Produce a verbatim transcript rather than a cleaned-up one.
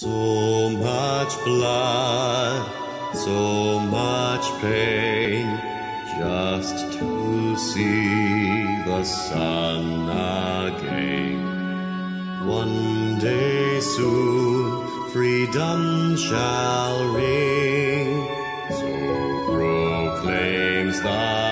So much blood, so much pain, just to see the sun again. One day soon freedom shall ring, so proclaims the